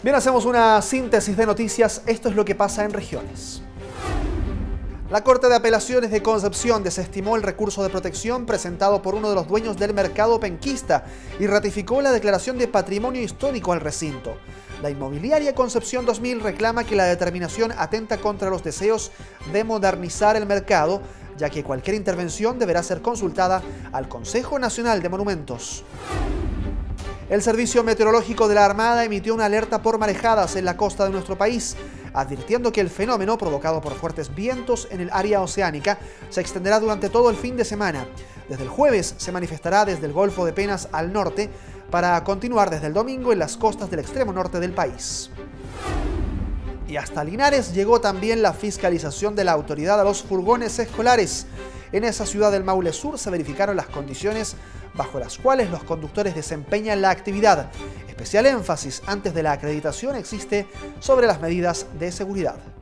Bien, hacemos una síntesis de noticias. Esto es lo que pasa en regiones. La Corte de Apelaciones de Concepción desestimó el recurso de protección presentado por uno de los dueños del mercado penquista y ratificó la declaración de patrimonio histórico al recinto. La inmobiliaria Concepción 2000 reclama que la determinación atenta contra los deseos de modernizar el mercado, ya que cualquier intervención deberá ser consultada al Consejo Nacional de Monumentos. El Servicio Meteorológico de la Armada emitió una alerta por marejadas en la costa de nuestro país, advirtiendo que el fenómeno, provocado por fuertes vientos en el área oceánica, se extenderá durante todo el fin de semana. Desde el jueves se manifestará desde el Golfo de Penas al norte, para continuar desde el domingo en las costas del extremo norte del país. Y hasta Linares llegó también la fiscalización de la autoridad a los furgones escolares. En esa ciudad del Maule Sur se verificaron las condiciones bajo las cuales los conductores desempeñan la actividad. Especial énfasis antes de la acreditación existe sobre las medidas de seguridad.